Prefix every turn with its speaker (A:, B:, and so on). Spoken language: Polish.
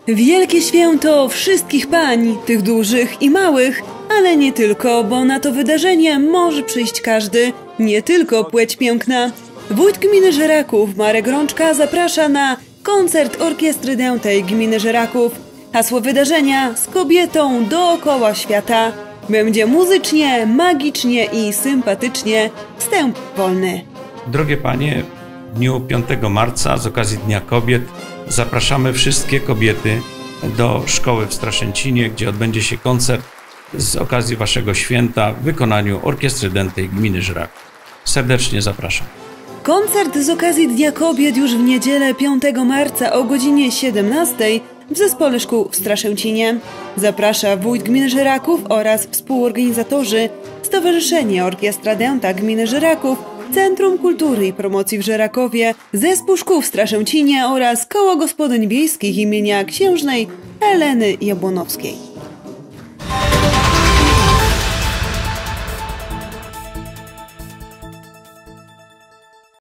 A: Wielkie święto wszystkich pań, tych dużych i małych, ale nie tylko, bo na to wydarzenie może przyjść każdy, nie tylko płeć piękna. Wójt gminy Żeraków Marek Rączka zaprasza na koncert Orkiestry Dętej gminy Żeraków. Hasło wydarzenia: z kobietą dookoła świata. Będzie muzycznie, magicznie i sympatycznie. Wstęp wolny.
B: Drogie panie, w dniu 5 marca z okazji Dnia Kobiet zapraszamy wszystkie kobiety do szkoły w Straszęcinie, gdzie odbędzie się koncert z okazji waszego święta w wykonaniu Orkiestry Dętej gminy Żeraków. Serdecznie zapraszam.
A: Koncert z okazji Dnia Kobiet już w niedzielę 5 marca o godzinie 17 w Zespole Szkół w Straszęcinie. Zaprasza wójt gminy Żeraków oraz współorganizatorzy Stowarzyszenie Orkiestra Dęta gminy Żeraków, Centrum Kultury i Promocji w Żerakowie, Zespół Szkół w Straszęcinie oraz Koło Gospodyń Wiejskich imienia księżnej Heleny Jabłonowskiej.